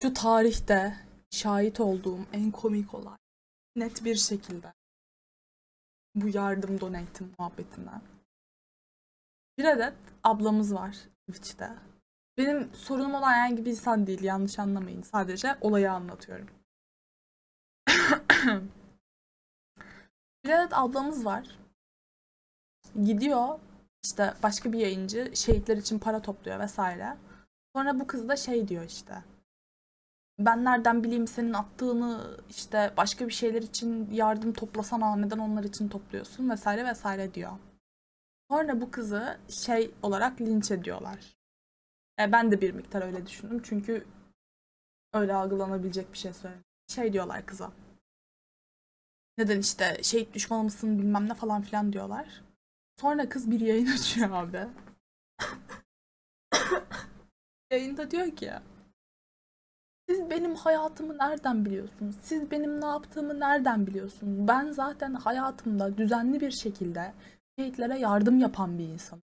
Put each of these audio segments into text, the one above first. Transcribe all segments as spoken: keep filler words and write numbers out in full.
Şu tarihte şahit olduğum en komik olay. Net bir şekilde. Bu yardım donate'im muhabbetinden. Bir adet ablamız var Twitch'te. Benim sorunum olan herhangi bir insan değil, yanlış anlamayın. Sadece olayı anlatıyorum. Bir adet ablamız var. Gidiyor işte başka bir yayıncı şehitler için para topluyor vesaire. Sonra bu kız da şey diyor işte. Ben nereden bileyim senin attığını, işte başka bir şeyler için yardım toplasana, neden onlar için topluyorsun vesaire vesaire diyor. Sonra bu kızı şey olarak linç ediyorlar. E, ben de bir miktar öyle düşündüm çünkü öyle algılanabilecek bir şey söyleyeyim. Şey diyorlar kıza. Neden işte şehit düşmanı mısın bilmem ne falan filan diyorlar. Sonra kız bir yayın açıyor abi. Yayında diyor ki siz benim hayatımı nereden biliyorsunuz? Siz benim ne yaptığımı nereden biliyorsunuz? Ben zaten hayatımda düzenli bir şekilde şehitlere yardım yapan bir insanım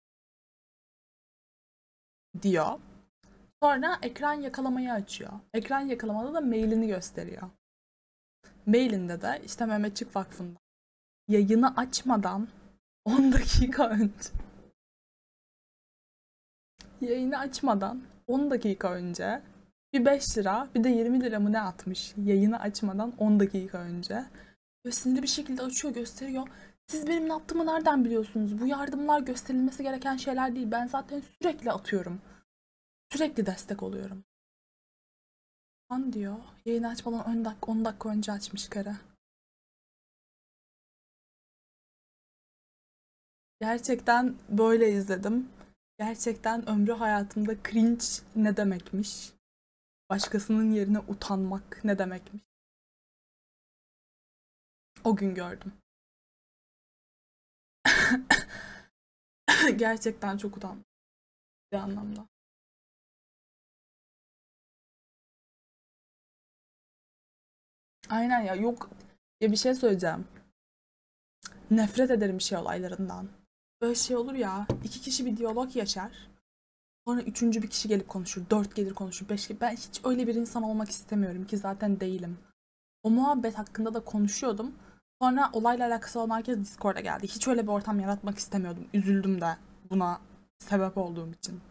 diyor. Sonra ekran yakalamayı açıyor. Ekran yakalamada da mailini gösteriyor. Mailinde de işte Mehmetçik Vakfı'nda yayını açmadan on dakika önce yayını açmadan on dakika önce bir beş lira bir de yirmi lira mı ne atmış yayını açmadan on dakika önce. Böyle sinirli bir şekilde açıyor, gösteriyor. Siz benim ne yaptığımı nereden biliyorsunuz? Bu yardımlar gösterilmesi gereken şeyler değil. Ben zaten sürekli atıyorum. Sürekli destek oluyorum. Lan diyor. Yayını açmadan on dakika, on dakika önce açmış karı. Gerçekten böyle izledim. Gerçekten ömrü hayatımda cringe ne demekmiş. Başkasının yerine utanmak ne demekmiş. O gün gördüm. Gerçekten çok utandım bir anlamda. Aynen ya, yok ya, bir şey söyleyeceğim. Nefret ederim şey olaylarından. Böyle şey olur ya, iki kişi bir diyalog yaşar. Sonra üçüncü bir kişi gelip konuşur. Dört gelir konuşur. Beş gelir. Ben hiç öyle bir insan olmak istemiyorum ki zaten değilim. O muhabbet hakkında da konuşuyordum. Sonra olayla alakası olan herkes Discord'a geldi. Hiç öyle bir ortam yaratmak istemiyordum. Üzüldüm de buna sebep olduğum için.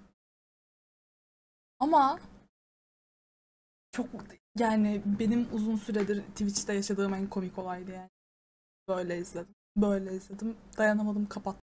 Ama çok, yani benim uzun süredir Twitch'te yaşadığım en komik olaydı yani. Böyle izledim. Böyle izledim. Dayanamadım, kapattım.